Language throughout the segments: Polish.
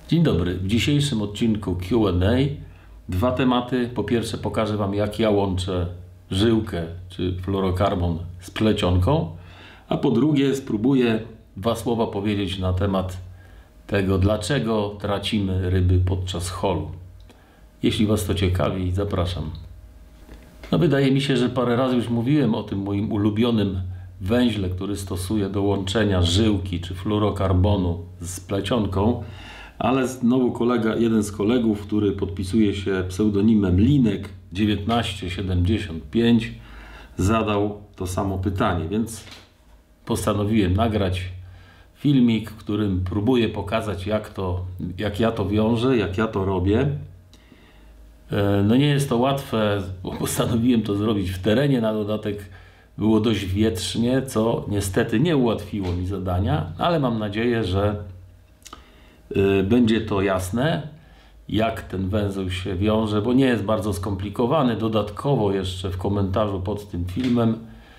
Dzień dobry. W dzisiejszym odcinku Q&A dwa tematy. Po pierwsze pokażę Wam, jak ja łączę żyłkę czy fluorokarbon z plecionką, a po drugie spróbuję dwa słowa powiedzieć na temat tego, dlaczego tracimy ryby podczas holu. Jeśli Was to ciekawi, zapraszam. Wydaje mi się, że parę razy już mówiłem o tym moim ulubionym węźle, który stosuję do łączenia żyłki czy fluorokarbonu z plecionką, ale znowu jeden z kolegów, który podpisuje się pseudonimem Linek 1975, zadał to samo pytanie, więc postanowiłem nagrać filmik, w którym próbuję pokazać, jak ja to wiążę, jak ja to robię. No nie jest to łatwe, bo postanowiłem to zrobić w terenie, na dodatek było dość wietrznie, co niestety nie ułatwiło mi zadania, ale mam nadzieję, że będzie to jasne, jak ten węzeł się wiąże, bo nie jest bardzo skomplikowany. Dodatkowo jeszcze w komentarzu pod tym filmem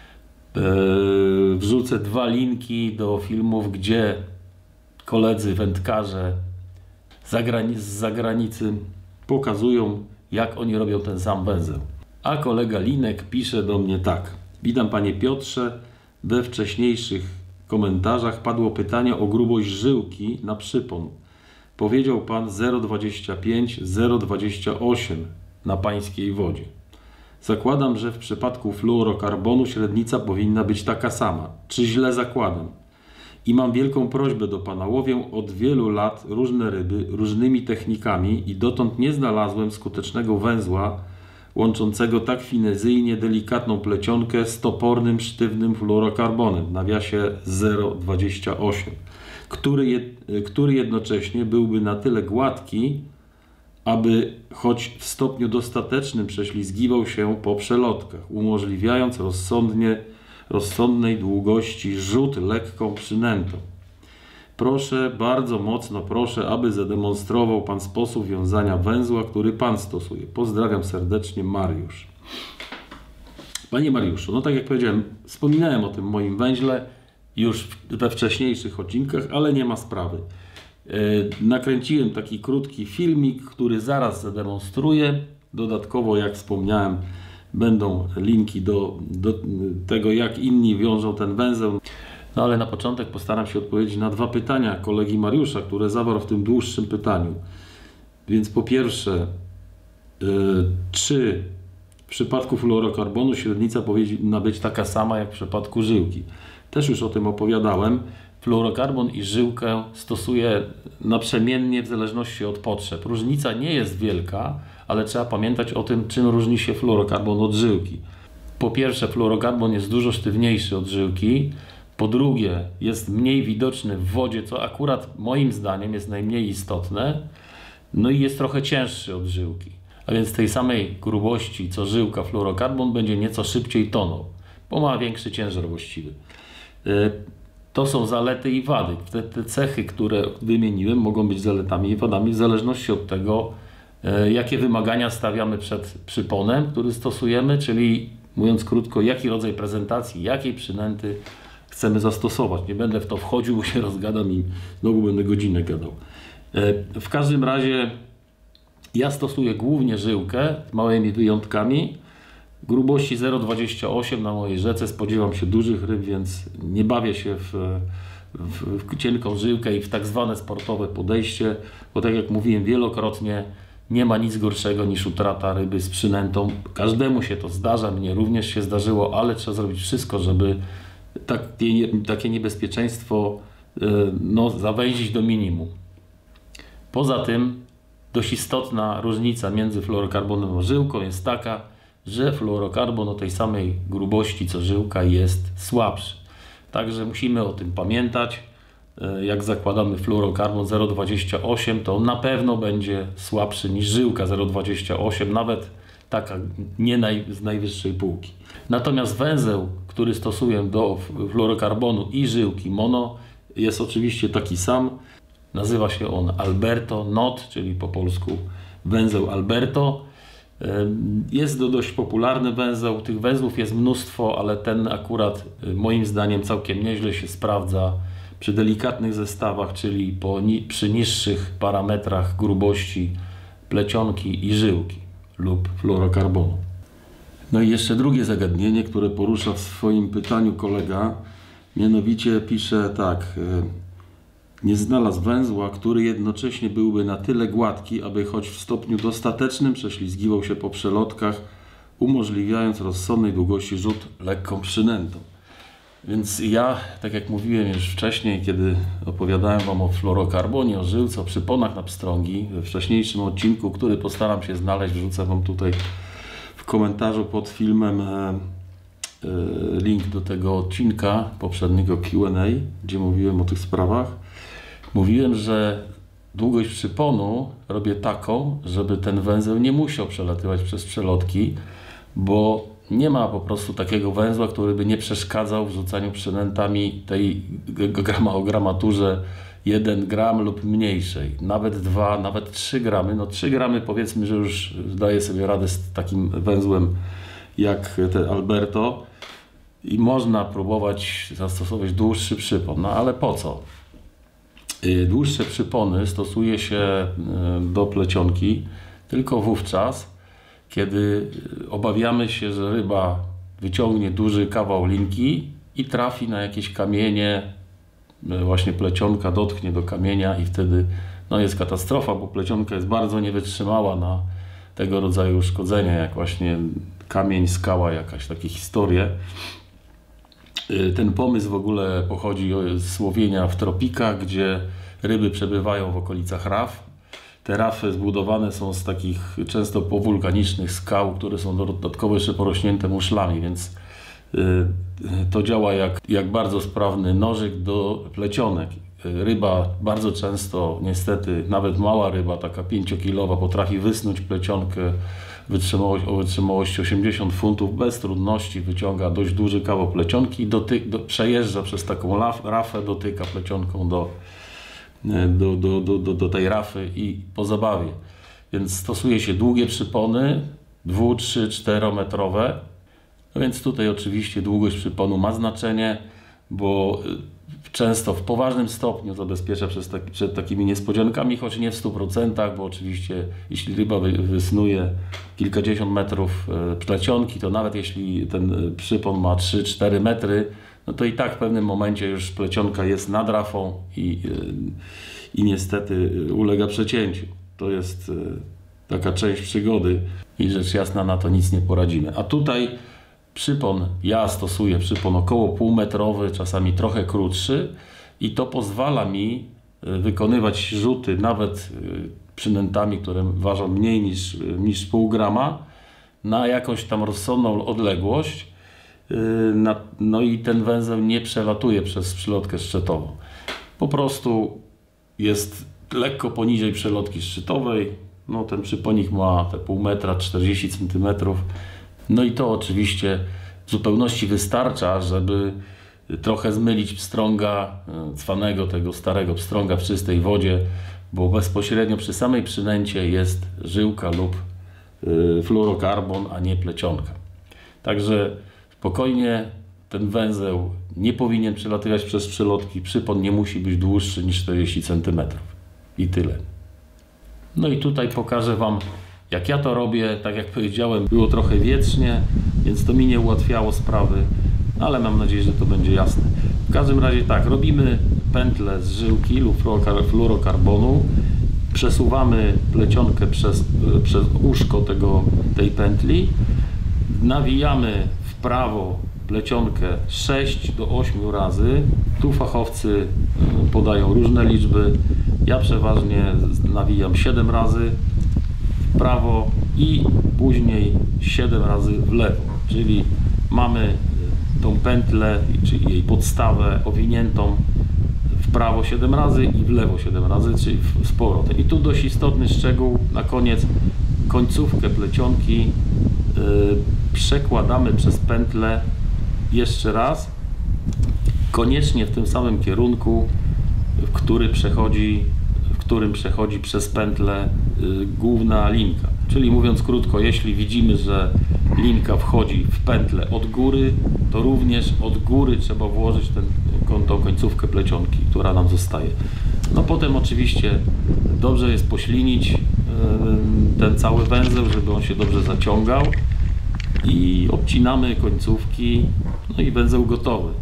wrzucę dwa linki do filmów, gdzie koledzy wędkarze z zagranicy pokazują, jak oni robią ten sam węzeł. A kolega Linek pisze do mnie tak: witam Panie Piotrze, we wcześniejszych komentarzach padło pytanie o grubość żyłki na przypon. Powiedział Pan 0,25, 0,28 na pańskiej wodzie. Zakładam, że w przypadku fluorokarbonu średnica powinna być taka sama. Czy źle zakładam? I mam wielką prośbę do Pana. Łowię od wielu lat różne ryby, różnymi technikami i dotąd nie znalazłem skutecznego węzła łączącego tak finezyjnie delikatną plecionkę z topornym, sztywnym fluorokarbonem, w nawiasie 0,28, który jednocześnie byłby na tyle gładki, aby choć w stopniu dostatecznym prześlizgiwał się po przelotkach, umożliwiając rozsądnej długości rzut lekką przynętą. Proszę, bardzo mocno proszę, aby zademonstrował Pan sposób wiązania węzła, który Pan stosuje. Pozdrawiam serdecznie, Mariusz. Panie Mariuszu, no tak jak powiedziałem, wspominałem o tym moim węźle już we wcześniejszych odcinkach, ale nie ma sprawy. Nakręciłem taki krótki filmik, który zaraz zademonstruję. Dodatkowo, jak wspomniałem, będą linki do tego, jak inni wiążą ten węzeł. No ale na początek postaram się odpowiedzieć na dwa pytania kolegi Mariusza, które zawarł w tym dłuższym pytaniu. Więc po pierwsze, czy w przypadku fluorokarbonu średnica powinna być taka sama jak w przypadku żyłki? Też już o tym opowiadałem. Fluorokarbon i żyłkę stosuję naprzemiennie w zależności od potrzeb. Różnica nie jest wielka, ale trzeba pamiętać o tym, czym różni się fluorokarbon od żyłki. Po pierwsze, fluorokarbon jest dużo sztywniejszy od żyłki. Po drugie, jest mniej widoczny w wodzie, co akurat moim zdaniem jest najmniej istotne. No i jest trochę cięższy od żyłki. A więc tej samej grubości co żyłka, fluorokarbon będzie nieco szybciej tonął, bo ma większy ciężar właściwy. To są zalety i wady. Te cechy, które wymieniłem, mogą być zaletami i wadami w zależności od tego, jakie wymagania stawiamy przed przyponem, który stosujemy, czyli mówiąc krótko, jaki rodzaj prezentacji, jakiej przynęty chcemy zastosować. Nie będę w to wchodził, bo się rozgadam i znowu będę godzinę gadał. W każdym razie ja stosuję głównie żyłkę z małymi wyjątkami. Grubości 0,28 na mojej rzece, spodziewam się dużych ryb, więc nie bawię się w cienką żyłkę i w tak zwane sportowe podejście, bo tak jak mówiłem wielokrotnie, nie ma nic gorszego niż utrata ryby z przynętą. Każdemu się to zdarza, mnie również się zdarzyło, ale trzeba zrobić wszystko, żeby takie niebezpieczeństwo zawęzić do minimum. Poza tym dość istotna różnica między fluorokarbonem a żyłką jest taka, że fluorokarbon o tej samej grubości co żyłka jest słabszy. Także musimy o tym pamiętać. Jak zakładamy fluorokarbon 0,28, to on na pewno będzie słabszy niż żyłka 0,28, nawet taka nie z najwyższej półki. Natomiast węzeł, który stosuję do fluorokarbonu i żyłki mono, jest oczywiście taki sam. Nazywa się on Alberto Knot, czyli po polsku węzeł Alberto. Jest to dość popularny węzeł. Tych węzłów jest mnóstwo, ale ten akurat moim zdaniem całkiem nieźle się sprawdza przy delikatnych zestawach, czyli przy niższych parametrach grubości plecionki i żyłki lub fluorokarbonu. No i jeszcze drugie zagadnienie, które porusza w swoim pytaniu kolega, mianowicie pisze tak: nie znalazł węzła, który jednocześnie byłby na tyle gładki, aby choć w stopniu dostatecznym prześlizgiwał się po przelotkach, umożliwiając rozsądnej długości rzut lekką przynętą. Więc ja, tak jak mówiłem już wcześniej, kiedy opowiadałem Wam o fluorokarbonie, o żyłce, o przyponach na pstrągi, we wcześniejszym odcinku, który postaram się znaleźć, wrzucę Wam tutaj w komentarzu pod filmem link do tego odcinka poprzedniego Q&A, gdzie mówiłem o tych sprawach. Mówiłem, że długość przyponu robię taką, żeby ten węzeł nie musiał przelatywać przez przelotki, bo nie ma po prostu takiego węzła, który by nie przeszkadzał w rzucaniu przynętami tej o gramaturze 1 gram lub mniejszej. Nawet 2, nawet 3 gramy. No 3 gramy powiedzmy, że już daje sobie radę z takim węzłem jak te Alberto i można próbować zastosować dłuższy przypon. No ale po co? Dłuższe przypony stosuje się do plecionki tylko wówczas, kiedy obawiamy się, że ryba wyciągnie duży kawał linki i trafi na jakieś kamienie, właśnie plecionka dotknie do kamienia i wtedy no, jest katastrofa, bo plecionka jest bardzo niewytrzymała na tego rodzaju uszkodzenia, jak właśnie kamień, skała, jakaś takie historie. Ten pomysł w ogóle pochodzi z łowienia w tropikach, gdzie ryby przebywają w okolicach raf. Te rafy zbudowane są z takich często powulkanicznych skał, które są dodatkowo jeszcze porośnięte muszlami, więc to działa jak bardzo sprawny nożyk do plecionek. Ryba bardzo często, niestety, nawet mała ryba, taka 5-kilowa, potrafi wysnuć plecionkę o wytrzymałości 80 funtów bez trudności, wyciąga dość duży kawał plecionki i przejeżdża przez taką rafę, dotyka plecionką do tej rafy i po zabawie. Więc stosuje się długie przypony, 2, 3, 4 metrowe. No więc tutaj oczywiście długość przyponu ma znaczenie, bo często w poważnym stopniu zabezpiecza przed takimi niespodziankami, choć nie w 100%, bo oczywiście jeśli ryba wysnuje kilkadziesiąt metrów plecionki, to nawet jeśli ten przypon ma 3-4 metry, no to i tak w pewnym momencie już plecionka jest nad rafą i niestety ulega przecięciu. To jest taka część przygody i rzecz jasna na to nic nie poradzimy. A tutaj przypon, ja stosuję przypon około półmetrowy, czasami trochę krótszy i to pozwala mi wykonywać rzuty nawet przynętami, które ważą mniej niż pół grama na jakąś tam rozsądną odległość. No i ten węzeł nie przelatuje przez przylotkę szczytową. Po prostu jest lekko poniżej przelotki szczytowej. No, ten przyponik ma te pół metra, 40 cm. No i to oczywiście w zupełności wystarcza, żeby trochę zmylić pstrąga cwanego, tego starego pstrąga w czystej wodzie, bo bezpośrednio przy samej przynęcie jest żyłka lub fluorokarbon, a nie plecionka. Także spokojnie ten węzeł nie powinien przelatywać przez przelotki, przypon nie musi być dłuższy niż 40 cm. I tyle. No i tutaj pokażę Wam, jak ja to robię. Tak jak powiedziałem, było trochę wietrznie, więc to mi nie ułatwiało sprawy, ale mam nadzieję, że to będzie jasne. W każdym razie tak, robimy pętlę z żyłki lub fluorokarbonu, przesuwamy plecionkę przez uszko tej pętli, nawijamy w prawo plecionkę 6 do 8 razy. Tu fachowcy podają różne liczby. Ja przeważnie nawijam 7 razy w prawo i później 7 razy w lewo. Czyli mamy tą pętlę, czyli jej podstawę owiniętą w prawo 7 razy i w lewo 7 razy, czyli z powrotem. I tu dość istotny szczegół na koniec. Końcówkę plecionki przekładamy przez pętlę jeszcze raz, koniecznie w tym samym kierunku, w którym przechodzi przez pętlę główna linka. Czyli mówiąc krótko, jeśli widzimy, że linka wchodzi w pętlę od góry, to również od góry trzeba włożyć tą końcówkę plecionki, która nam zostaje. No potem oczywiście dobrze jest poślinić ten cały węzeł, żeby on się dobrze zaciągał i obcinamy końcówki, no i węzeł gotowy.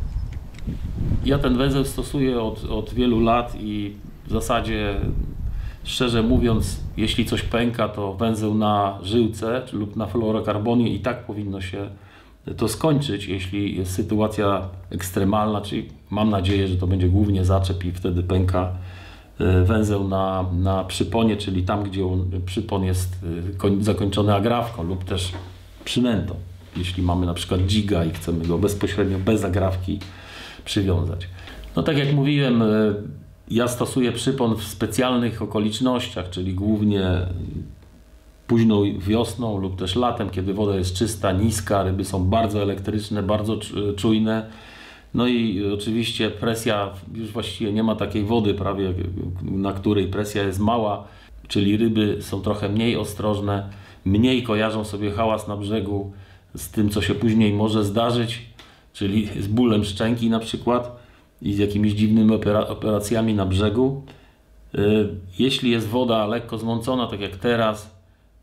Ja ten węzeł stosuję od wielu lat i w zasadzie, szczerze mówiąc, jeśli coś pęka, to węzeł na żyłce lub na fluorokarbonie i tak powinno się to skończyć, jeśli jest sytuacja ekstremalna, czyli mam nadzieję, że to będzie głównie zaczep i wtedy pęka węzeł na przyponie, czyli tam, gdzie przypon jest zakończony agrafką lub też przynętą. Jeśli mamy na przykład dźiga i chcemy go bezpośrednio bez agrafki przywiązać. No tak jak mówiłem, ja stosuję przypon w specjalnych okolicznościach, czyli głównie późną wiosną lub też latem, kiedy woda jest czysta, niska, ryby są bardzo elektryczne, bardzo czujne. No i oczywiście presja, już właściwie nie ma takiej wody prawie, na której presja jest mała, czyli ryby są trochę mniej ostrożne, mniej kojarzą sobie hałas na brzegu z tym, co się później może zdarzyć, czyli z bólem szczęki na przykład i z jakimiś dziwnymi operacjami na brzegu. Jeśli jest woda lekko zmącona, tak jak teraz,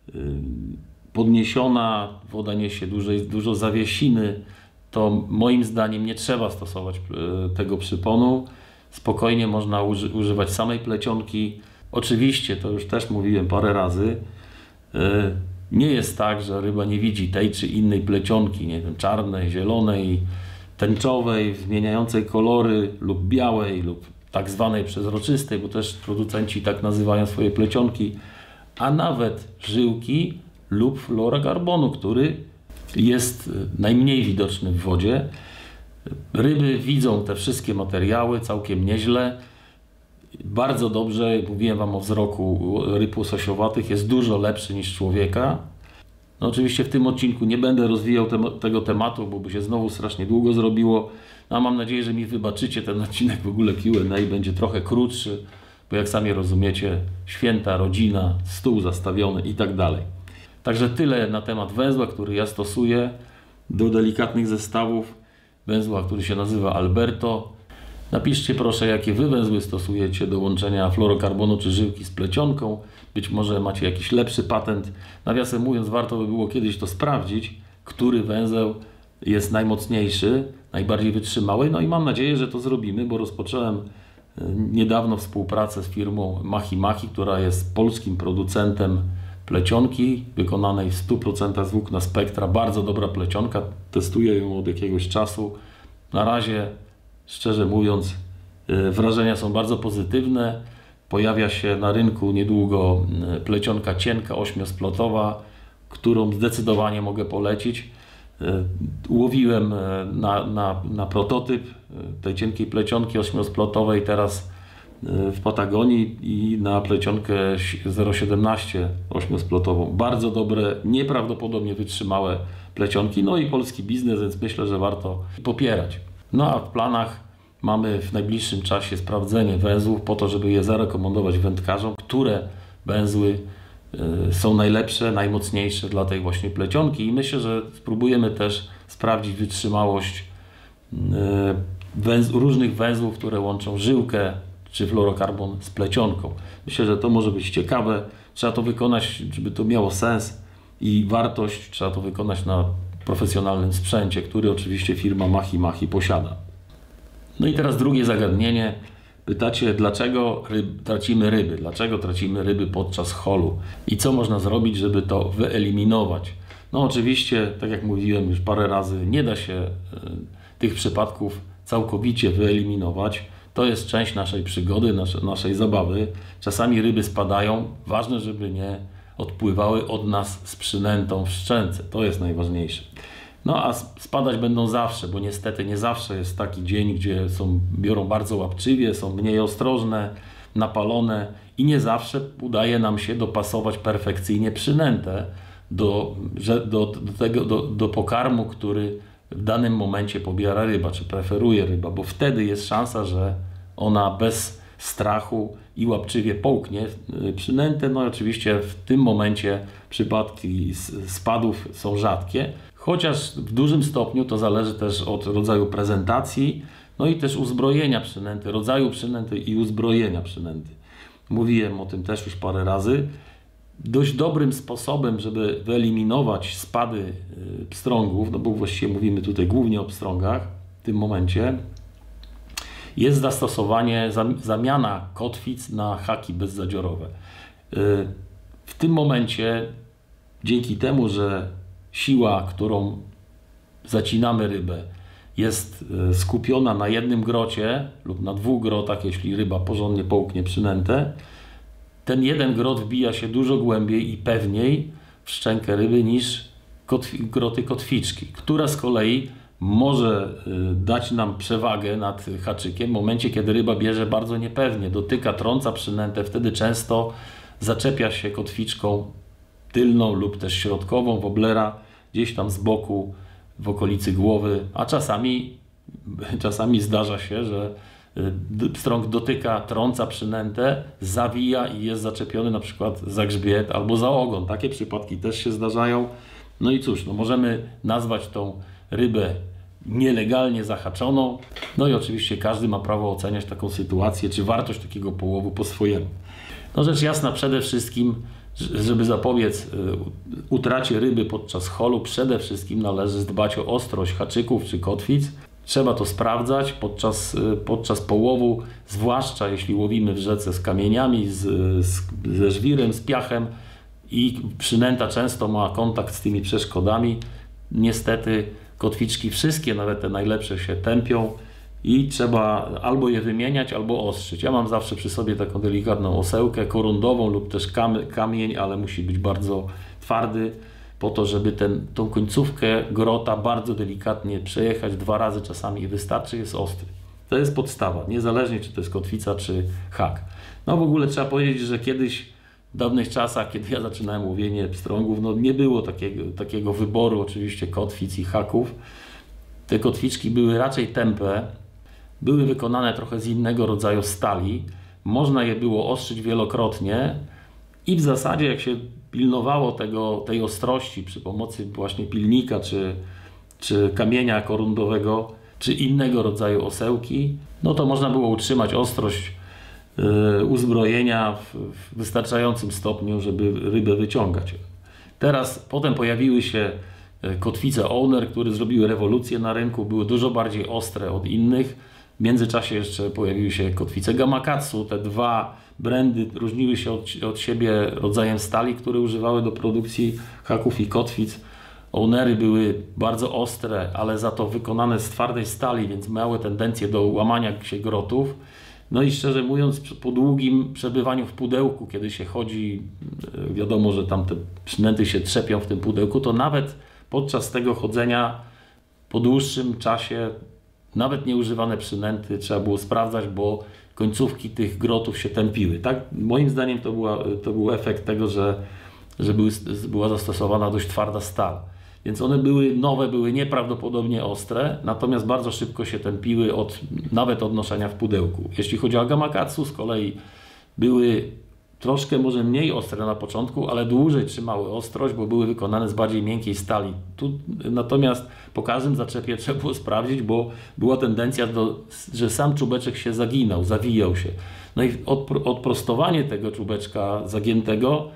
podniesiona, woda niesie dużo zawiesiny, to moim zdaniem nie trzeba stosować tego przyponu. Spokojnie można używać samej plecionki. Oczywiście, to już też mówiłem parę razy, nie jest tak, że ryba nie widzi tej czy innej plecionki, nie wiem, czarnej, zielonej, tęczowej, zmieniającej kolory lub białej lub tak zwanej przezroczystej, bo też producenci tak nazywają swoje plecionki, a nawet żyłki lub fluorokarbonu, który jest najmniej widoczny w wodzie. Ryby widzą te wszystkie materiały całkiem nieźle. Bardzo dobrze, mówiłem Wam o wzroku ryb łososiowatych, jest dużo lepszy niż człowieka. No oczywiście w tym odcinku nie będę rozwijał tego tematu, bo by się znowu strasznie długo zrobiło. No, mam nadzieję, że mi wybaczycie ten odcinek w ogóle Q&A, będzie trochę krótszy, bo jak sami rozumiecie, święta, rodzina, stół zastawiony i tak dalej. Także tyle na temat węzła, który ja stosuję do delikatnych zestawów. Węzła, który się nazywa Alberto. Napiszcie proszę, jakie wy węzły stosujecie do łączenia fluorokarbonu czy żyłki z plecionką. Być może macie jakiś lepszy patent. Nawiasem mówiąc, warto by było kiedyś to sprawdzić, który węzeł jest najmocniejszy, najbardziej wytrzymały. No i mam nadzieję, że to zrobimy, bo rozpocząłem niedawno współpracę z firmą Machi Machi, która jest polskim producentem plecionki wykonanej w 100% z włókna Spectra. Bardzo dobra plecionka, testuję ją od jakiegoś czasu. Na razie, szczerze mówiąc, wrażenia są bardzo pozytywne. Pojawia się na rynku niedługo plecionka cienka, 8-splotowa, którą zdecydowanie mogę polecić. Łowiłem na prototyp tej cienkiej plecionki 8-splotowej teraz w Patagonii i na plecionkę 0,17 8-splotową. Bardzo dobre, nieprawdopodobnie wytrzymałe plecionki. No i polski biznes, więc myślę, że warto popierać. No a w planach mamy w najbliższym czasie sprawdzenie węzłów po to, żeby je zarekomendować wędkarzom, które węzły są najlepsze, najmocniejsze dla tej właśnie plecionki i myślę, że spróbujemy też sprawdzić wytrzymałość różnych węzłów, które łączą żyłkę czy fluorokarbon z plecionką. Myślę, że to może być ciekawe. Trzeba to wykonać, żeby to miało sens i wartość. Trzeba to wykonać na profesjonalnym sprzęcie, który oczywiście firma Machi Machi posiada. No i teraz drugie zagadnienie. Pytacie, dlaczego tracimy ryby? Dlaczego tracimy ryby podczas holu? I co można zrobić, żeby to wyeliminować? No oczywiście, tak jak mówiłem już parę razy, nie da się tych przypadków całkowicie wyeliminować. To jest część naszej przygody, naszej zabawy. Czasami ryby spadają. Ważne, żeby nie odpływały od nas z przynętą w szczęce. To jest najważniejsze. No a spadać będą zawsze, bo niestety nie zawsze jest taki dzień, gdzie biorą bardzo łapczywie, są mniej ostrożne, napalone i nie zawsze udaje nam się dopasować perfekcyjnie przynętę do pokarmu, który w danym momencie pobiera ryba, czy preferuje ryba, bo wtedy jest szansa, że ona bez strachu i łapczywie połknie przynętę. No i oczywiście w tym momencie przypadki spadów są rzadkie, chociaż w dużym stopniu to zależy też od rodzaju prezentacji, no i też uzbrojenia przynęty, rodzaju przynęty i uzbrojenia przynęty. Mówiłem o tym też już parę razy. Dość dobrym sposobem, żeby wyeliminować spady pstrągów, no bo właściwie mówimy tutaj głównie o pstrągach w tym momencie, jest zastosowanie, zamiana kotwic na haki bezzadziorowe. W tym momencie, dzięki temu, że siła, którą zacinamy rybę, jest skupiona na jednym grocie lub na 2 grotach, jeśli ryba porządnie połknie przynętę, ten jeden grot wbija się dużo głębiej i pewniej w szczękę ryby niż groty kotwiczki, która z kolei może dać nam przewagę nad haczykiem w momencie, kiedy ryba bierze bardzo niepewnie, dotyka, trąca przynętę, wtedy często zaczepia się kotwiczką tylną lub też środkową woblera gdzieś tam z boku w okolicy głowy, a czasami zdarza się, że pstrąg dotyka, trąca przynętę, zawija i jest zaczepiony na przykład za grzbiet albo za ogon. Takie przypadki też się zdarzają. No i cóż, no możemy nazwać tą rybę nielegalnie zahaczoną. No i oczywiście każdy ma prawo oceniać taką sytuację, czy wartość takiego połowu po swojemu. No rzecz jasna, przede wszystkim, żeby zapobiec utracie ryby podczas holu, przede wszystkim należy dbać o ostrość haczyków czy kotwic. Trzeba to sprawdzać podczas połowu, zwłaszcza jeśli łowimy w rzece z kamieniami, ze żwirem, z piachem i przynęta często ma kontakt z tymi przeszkodami. Niestety kotwiczki wszystkie, nawet te najlepsze, się tępią i trzeba albo je wymieniać, albo ostrzyć. Ja mam zawsze przy sobie taką delikatną osełkę korundową lub też kamień, ale musi być bardzo twardy, po to, żeby tą końcówkę grota bardzo delikatnie przejechać 2 razy czasami i wystarczy, jest ostry. To jest podstawa, niezależnie czy to jest kotwica, czy hak. No w ogóle trzeba powiedzieć, że kiedyś, w dawnych czasach, kiedy ja zaczynałem łowienie pstrągów, no nie było takiego wyboru oczywiście kotwic i haków. Te kotwiczki były raczej tępe, były wykonane trochę z innego rodzaju stali. Można je było ostrzyć wielokrotnie i w zasadzie jak się pilnowało tej ostrości przy pomocy właśnie pilnika, czy kamienia korundowego, czy innego rodzaju osełki, no to można było utrzymać ostrość uzbrojenia w wystarczającym stopniu, żeby rybę wyciągać. Potem pojawiły się kotwice Owner, które zrobiły rewolucję na rynku, były dużo bardziej ostre od innych. W międzyczasie jeszcze pojawiły się kotwice Gamakatsu. Te 2 brandy różniły się od siebie rodzajem stali, które używały do produkcji haków i kotwic. Ownery były bardzo ostre, ale za to wykonane z twardej stali, więc miały tendencję do łamania się grotów. No i szczerze mówiąc, po długim przebywaniu w pudełku, kiedy się chodzi, wiadomo, że tam te przynęty się trzepią w tym pudełku, to nawet podczas tego chodzenia po dłuższym czasie nawet nieużywane przynęty trzeba było sprawdzać, bo końcówki tych grotów się tępiły. Tak? Moim zdaniem to był efekt tego, że była zastosowana dość twarda stal. Więc one były nieprawdopodobnie ostre, natomiast bardzo szybko się tępiły nawet od noszenia w pudełku. Jeśli chodzi o Gamakatsu, z kolei były troszkę może mniej ostre na początku, ale dłużej trzymały ostrość, bo były wykonane z bardziej miękkiej stali. Natomiast po każdym zaczepie trzeba było sprawdzić, bo była tendencja, że sam czubeczek się zaginał, zawijał się. No i odprostowanie tego czubeczka zagiętego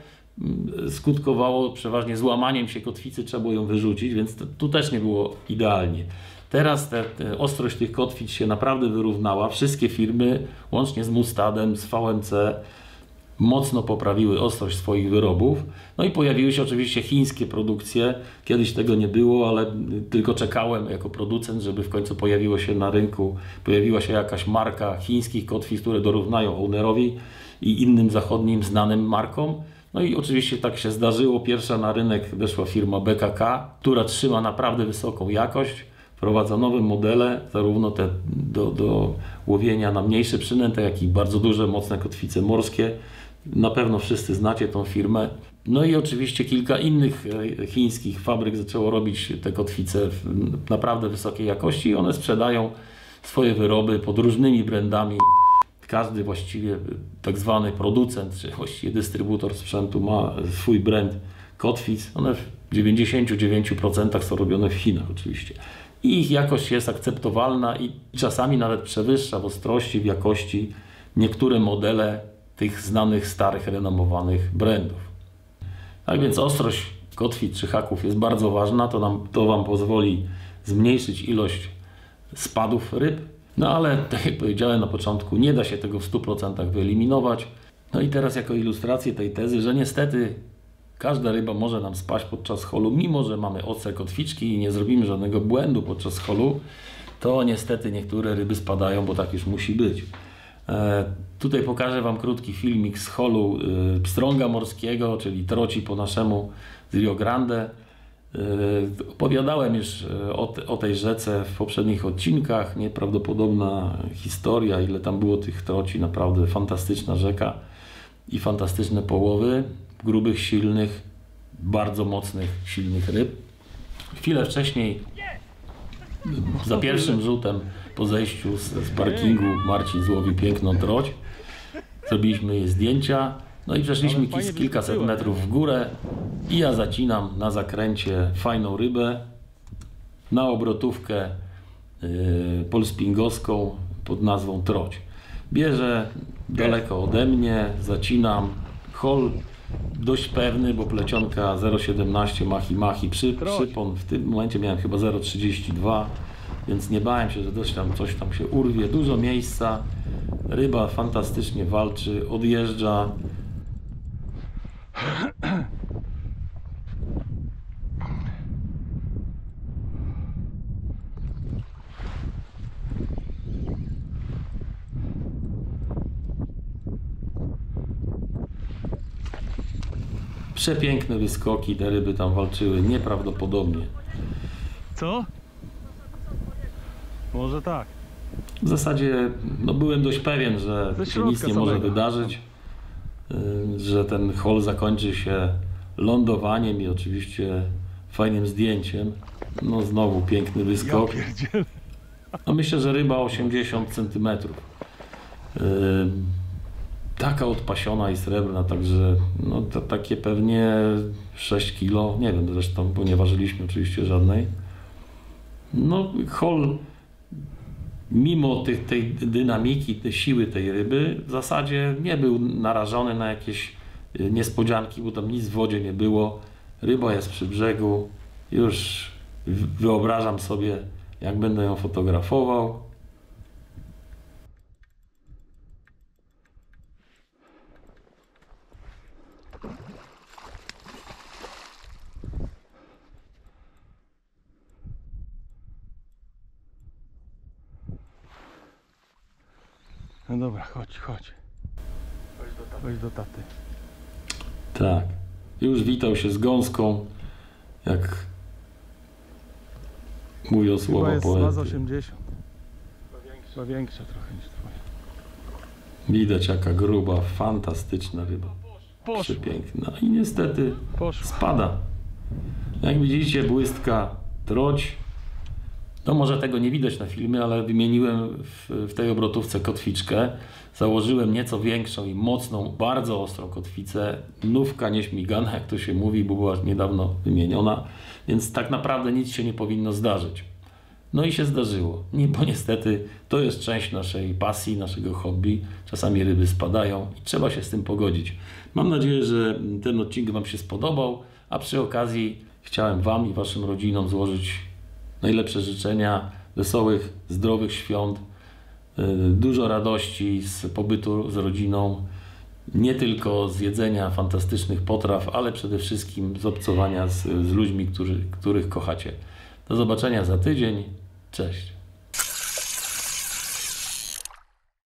skutkowało przeważnie złamaniem się kotwicy, trzeba było ją wyrzucić, więc tu też nie było idealnie. Teraz ostrość tych kotwic się naprawdę wyrównała. Wszystkie firmy, łącznie z Mustadem, z VMC, mocno poprawiły ostrość swoich wyrobów. No i pojawiły się oczywiście chińskie produkcje. Kiedyś tego nie było, ale tylko czekałem jako producent, żeby w końcu pojawiła się jakaś marka chińskich kotwic, które dorównają Ownerowi i innym zachodnim znanym markom. No i oczywiście tak się zdarzyło. Pierwsza na rynek weszła firma BKK, która trzyma naprawdę wysoką jakość. Wprowadza nowe modele, zarówno te do łowienia na mniejsze przynęty, jak i bardzo duże, mocne kotwice morskie. Na pewno wszyscy znacie tą firmę. No i oczywiście kilka innych chińskich fabryk zaczęło robić te kotwice w naprawdę wysokiej jakości i one sprzedają swoje wyroby pod różnymi brandami każdy właściwie tak zwany producent, czy właściwie dystrybutor sprzętu ma swój brand kotwic. One w 99% są robione w Chinach oczywiście. I ich jakość jest akceptowalna i czasami nawet przewyższa w ostrości, w jakości niektóre modele tych znanych, starych, renomowanych brandów. Tak więc ostrość kotwic czy haków jest bardzo ważna, to Wam pozwoli zmniejszyć ilość spadów ryb, no ale tak jak powiedziałem na początku, nie da się tego w 100% wyeliminować. No i teraz jako ilustrację tej tezy, że niestety każda ryba może nam spaść podczas holu, mimo że mamy ostre kotwiczki i nie zrobimy żadnego błędu podczas holu, to niestety niektóre ryby spadają, bo tak już musi być. Tutaj pokażę Wam krótki filmik z holu pstrąga morskiego, czyli troci po naszemu z Rio Grande. Opowiadałem już o tej rzece w poprzednich odcinkach. Nieprawdopodobna historia, ile tam było tych troci, naprawdę fantastyczna rzeka i fantastyczne połowy grubych, silnych, bardzo mocnych, silnych ryb. Chwilę wcześniej, za pierwszym rzutem po zejściu z parkingu, Marcin złowił piękną troć. Zrobiliśmy jej zdjęcia, no i przeszliśmy kilkaset metrów w górę i ja zacinam na zakręcie fajną rybę na obrotówkę polspingowską pod nazwą troć. Bierze daleko ode mnie, zacinam, hol dość pewny, bo plecionka 0,17 machi, przypon w tym momencie miałem chyba 0,32, więc nie bałem się, że coś tam się urwie, dużo miejsca, ryba fantastycznie walczy, odjeżdża. Przepiękne wyskoki, te ryby tam walczyły nieprawdopodobnie. Co? Może tak. W zasadzie no, byłem dość pewien, że się nic nie może wydarzyć, że ten hol zakończy się lądowaniem i oczywiście fajnym zdjęciem. No znowu piękny wyskok. No, myślę, że ryba 80 cm. Taka odpasiona i srebrna, także no, to takie pewnie 6 kg, nie wiem zresztą, bo nie ważyliśmy oczywiście żadnej. No hol, mimo tej dynamiki, tej siły tej ryby, w zasadzie nie był narażony na jakieś niespodzianki, bo tam nic w wodzie nie było. Ryba jest przy brzegu, już wyobrażam sobie, jak będę ją fotografował. No dobra, chodź. Chodź do taty. Tak. Już witał się z gąską, jak mówią słowa jest poety. z 80. Chyba większa trochę niż twoja. Widać jaka gruba, fantastyczna ryba. Przepiękna. I niestety spada. Jak widzicie, błystka troć. No może tego nie widać na filmie, ale wymieniłem w tej obrotówce kotwiczkę. Założyłem nieco większą i mocną, bardzo ostrą kotwicę. Nówka nieśmigana, jak to się mówi, bo była niedawno wymieniona. Więc tak naprawdę nic się nie powinno zdarzyć. No i się zdarzyło. Bo niestety to jest część naszej pasji, naszego hobby. Czasami ryby spadają i trzeba się z tym pogodzić. Mam nadzieję, że ten odcinek Wam się spodobał, a przy okazji chciałem Wam i Waszym rodzinom złożyć najlepsze życzenia, wesołych, zdrowych świąt, dużo radości z pobytu z rodziną, nie tylko z jedzenia fantastycznych potraw, ale przede wszystkim z obcowania z ludźmi, których kochacie. Do zobaczenia za tydzień. Cześć.